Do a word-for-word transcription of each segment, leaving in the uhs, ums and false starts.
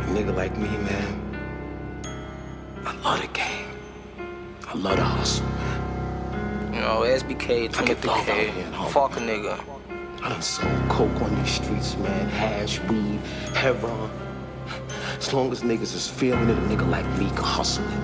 nigga like me, man, I love the game. I love the hustle, man. You know, S B K, twenty-three K, fuck a nigga. I done sold coke on these streets, man, hash, weed, heroin. As long as niggas is feeling it, a nigga like me can hustle it.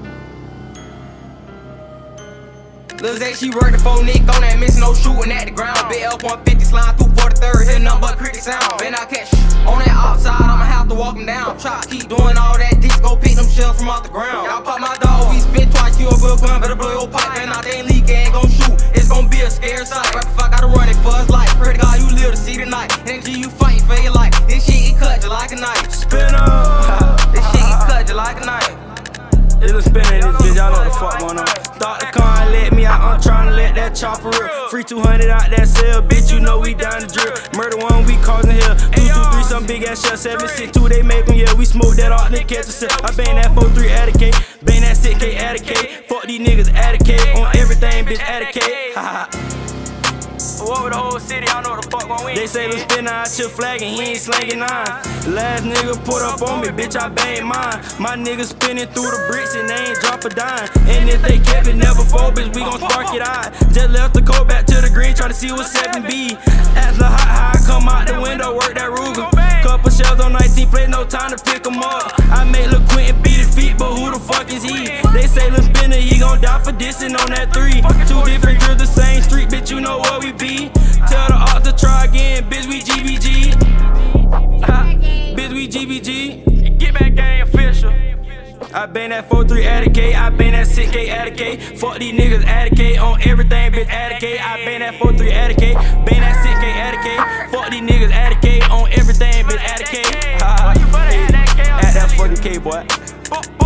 Lil' Zay, she working for Nick on that missing, no shooting at the ground. Big L one fifty slime through forty-third, hit nothing but cricket sound. Then I catch on that outside, I'ma have to walk him down. Try to keep doing all that ditch, go pick them shells from off the ground. Y'all pop my dog, we spit twice, you a real gun, better blow your pipe. And I ain't leak, ain't gon' shoot, it's gon' be a scare sight. Right if I gotta run it for his life, pray to God you live to see the night. Energy you fight for your life, this shit it cut you like a knife. Spinna, this shit it cut you like a knife. It's a spinner in this bitch, y'all know what the fuck going on. Thought the car and let me out, I'm tryna let that chopper rip. Free two hundred out that cell, bitch, you know we down the drip. Murder one, we causing hell. Two, two, three, some big ass shell. Seven, six, two, they make them, yeah, we smoke that off, they catch us. I bang that four, three, add a K. Bang that six K, add a K. Fuck these niggas, add a K. On everything, bitch, add a K. Ha ha. Over the whole city, I know what the fuck gon' win. They say let's spin out your flag and he ain't slanging nine. Last nigga put up on me, bitch, I bang mine. My niggas spinning through the bricks and they ain't drop a dime. And if they kept it never fold, bitch, we gon' spark it out. Just left the code back to the green, try to see what seven B. Ask the hot high, come out the window, work that Ruger. Couple shells on nineteen play, no time to pick them up. I make Lil Quentin beat his feet, but who the fuck is he? They say Lil Spinna, he gon' die for dissing on that three. Two different drills, the same street, bitch, you know what we be. Tell the ops to try again, bitch, we G B G. Uh, bitch, we G B G. Get back, gang official. I bang that four three add a K, I bang that six K add a K. Fuck these niggas add a K, on everything bitch add a K. I bang that four three add a K, bang that six K add a K. Fuck these niggas add a K, on everything bitch add a K. Uh, add that fucking K, boy.